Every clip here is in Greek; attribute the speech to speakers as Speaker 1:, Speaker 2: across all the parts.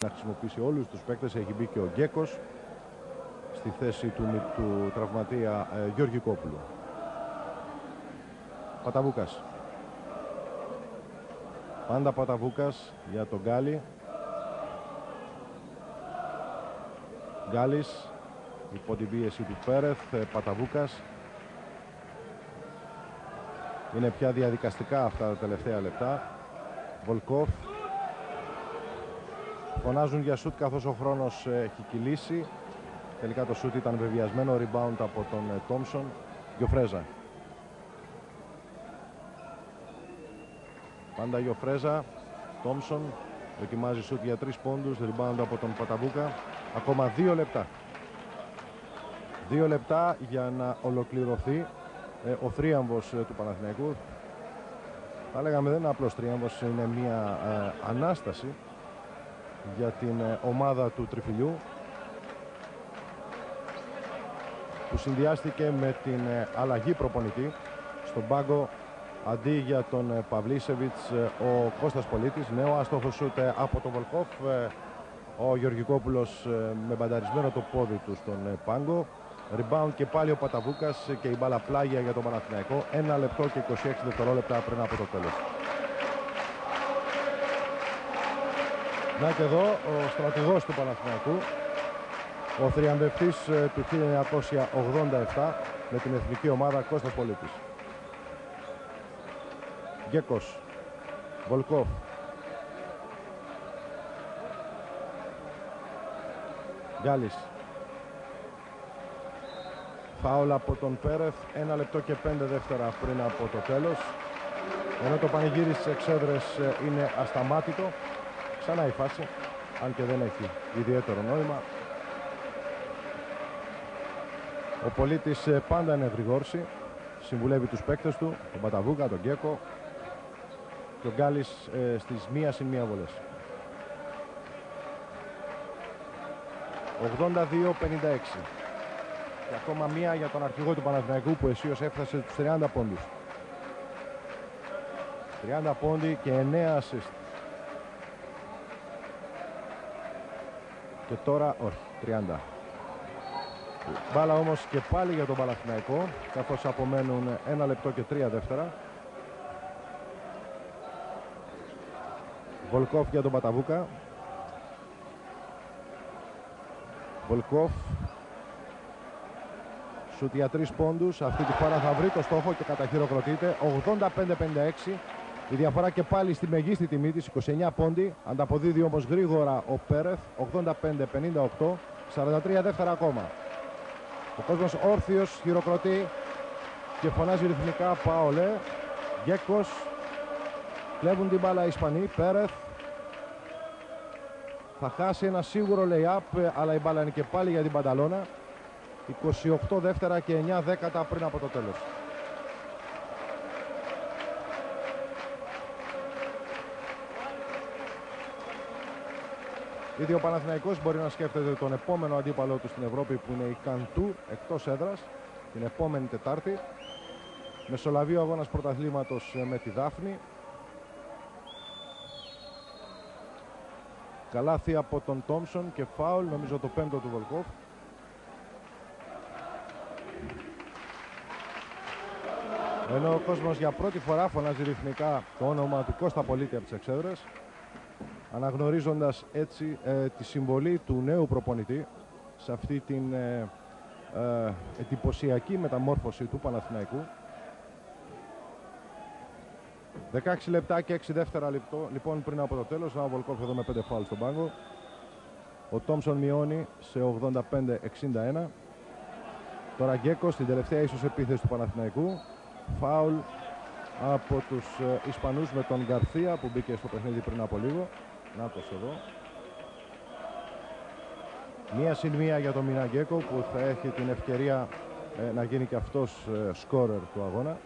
Speaker 1: να χρησιμοποιήσει όλους τους παίκτες. Έχει μπει και ο Γκέκος στη θέση του τραυματία Γεωργικόπουλου. Παταβούκας. Πάντα Παταβούκας για τον Γκάλι. Γκάλης υπό την πίεση του Πέρεθ. Παταβούκας. Είναι πια διαδικαστικά αυτά τα τελευταία λεπτά. Βολκόφ. Φωνάζουν για σούτ καθώς ο χρόνος έχει κυλήσει. Τελικά το σούτ ήταν βεβαιασμένο. Rebound από τον Τόμσον. Γιοφρέζα. Πάντα Γιοφρέζα. Τόμσον δοκιμάζει σούτ για 3 πόντους. Rebound από τον Παταβούκα. Ακόμα 2 λεπτά. 2 λεπτά για να ολοκληρωθεί ο θρίαμβος του Παναθηναϊκού. Θα λέγαμε δεν είναι απλώς θρίαμβος, είναι μια ανάσταση για την ομάδα του Τριφυλιού, που συνδυάστηκε με την αλλαγή προπονητή. Στον πάγκο αντί για τον Παυλίσεβιτς ο Κώστας Πολίτης. Νέο άστοχο σούτ από τον Βολκόφ. Ο Γεωργικόπουλος με μπανταρισμένο το πόδι του στον πάγκο. Rebound και πάλι ο Παταβούκας και η μπάλα πλάγια για τον Παναθηναϊκό. 1 λεπτό και 26 δευτερόλεπτα πριν από το τέλος. Να και εδώ ο στρατηγός του Παναθηναϊκού, ο θριαμβευτής του 1987 με την εθνική ομάδα, Κώστας Πολίτης. Γκέκος. Βολκόφ. Γκάλης. Φάουλ από τον Πέρεθ. 1 λεπτό και 5 δεύτερα πριν από το τέλος. Ενώ το πανηγύρι στις εξέδρες είναι ασταμάτητο. Ξανά η φάση, αν και δεν έχει ιδιαίτερο νόημα. Ο Πολίτης πάντα είναι γρηγόρση. Συμβουλεύει τους παίκτες του, τον Παταβούκα, τον Γκέκο και ο Γκάλης στις 1-1 βολές. 82-56. Και ακόμα μία για τον αρχηγό του Παναθηναϊκού που αισίως έφτασε τους 30 πόντους. 30 πόντι και 9 assist. Και τώρα όχι, 30. Μπάλα όμως και πάλι για τον Παναθηναϊκό, καθώς απομένουν 1 λεπτό και 3 δεύτερα. Βολκόφ για τον Παταβούκα. Βολκόφ. Σουτ για 3 πόντους. Αυτή τη φορά θα βρει το στόχο και καταχειροκροτείται. 85-56. Η διαφορά και πάλι στη μεγίστη τιμή της, 29 πόντι. Ανταποδίδει όμως γρήγορα ο Πέρεθ. 85-58. 43 δεύτερα ακόμα. Ο κόσμος όρθιος χειροκροτεί και φωνάζει ρυθμικά Παολέ. Γκέκος. Κλέβουν την μπάλα οι Ισπανοί. Πέρεθ. Θα χάσει ένα σίγουρο lay-up, αλλά η μπάλα είναι και πάλι για την Πανταλώνα. 28 δεύτερα και 9 δέκατα πριν από το τέλος. Ήδη ο Παναθηναϊκός μπορεί να σκέφτεται τον επόμενο αντίπαλό του στην Ευρώπη, που είναι η Καντού, εκτός έδρας, την επόμενη Τετάρτη. Μεσολαβεί ο αγώνας πρωταθλήματος με τη Δάφνη. Καλάθι από τον Τόμσον και φάουλ, νομίζω το 5ο του Βολκόφ. Ενώ ο κόσμος για πρώτη φορά φωνάζει ρυθμικά το όνομα του Κώστα Πολίτη από τις εξέδρες, αναγνωρίζοντας έτσι τη συμβολή του νέου προπονητή σε αυτή την εντυπωσιακή μεταμόρφωση του Παναθηναϊκού. 16 λεπτά και 6 δεύτερα λοιπόν πριν από το τέλος. Ο Βολκόφ εδώ με 5 φάουλ στον πάγκο. Ο Τόμσον μειώνει σε 85-61. Τώρα Γκέκος στην τελευταία ίσως επίθεση του Παναθηναϊκού. Φάουλ από τους Ισπανούς με τον Γκαρθία που μπήκε στο παιχνίδι πριν από λίγο. Νάτος εδώ. 1-1 για τον Μινά Γκέκο, που θα έχει την ευκαιρία να γίνει και αυτός σκόρερ του αγώνα.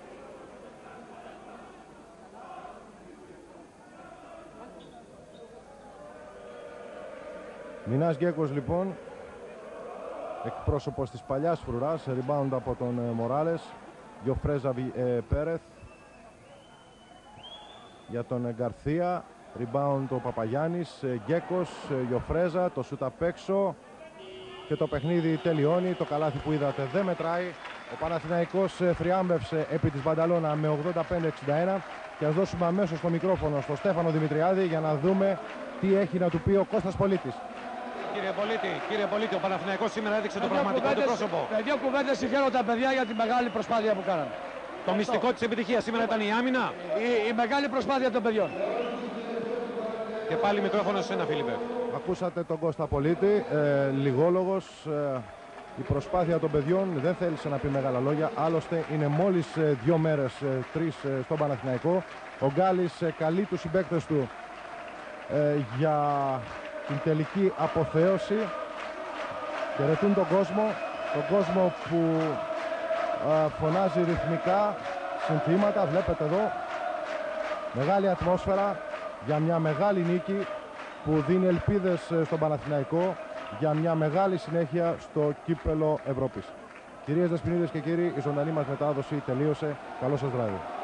Speaker 1: Μινάς Γκέκος λοιπόν, εκπρόσωπος της παλιάς φρουράς. Rebound από τον Μοράλες. Γιοφρέζα Πέρεθ για τον Γκαρθία. Rebound ο Παπαγιάννης, Γκέκος, Γιοφρέζα, το σούτ απ' έξω και το παιχνίδι τελειώνει. Το καλάθι που είδατε δεν μετράει. Ο Παναθηναϊκός θριάμβευσε επί της Μπανταλώνα με 85-61 και ας δώσουμε αμέσως το μικρόφωνο στο Στέφανο Δημητριάδη για να δούμε τι έχει να του πει ο Κώστας Πολίτης.
Speaker 2: Κύριε Πολίτη, ο Παναθηναϊκός σήμερα έδειξε το πραγματικό του πρόσωπο.
Speaker 3: Με δύο κουβέντες συγχαίρω τα παιδιά για τη μεγάλη προσπάθεια που κάνανε.
Speaker 2: Το μυστικό της επιτυχίας σήμερα ήταν η άμυνα.
Speaker 3: Η μεγάλη προσπάθεια των παιδιών.
Speaker 2: Και πάλι μικρόφωνο σε ένα, Φίλιππε.
Speaker 1: Ακούσατε τον Κώστα Πολίτη, λιγόλογος. Η προσπάθεια των παιδιών δεν θέλησε να πει μεγάλα λόγια. Άλλωστε είναι μόλις 2 μέρες, 3 στον Παναθηναϊκό. Ο Γκάλης καλεί τους συμπαίκτες του για την τελική αποθέωση. Χαιρετούν τον κόσμο που φωνάζει ρυθμικά συνθήματα. Βλέπετε εδώ μεγάλη ατμόσφαιρα για μια μεγάλη νίκη που δίνει ελπίδες στον Παναθηναϊκό για μια μεγάλη συνέχεια στο κύπελο Ευρώπης. Κυρίες Δεσποινίδες και κύριοι, η ζωντανή μας μετάδοση τελείωσε. Καλό σας βράδυ.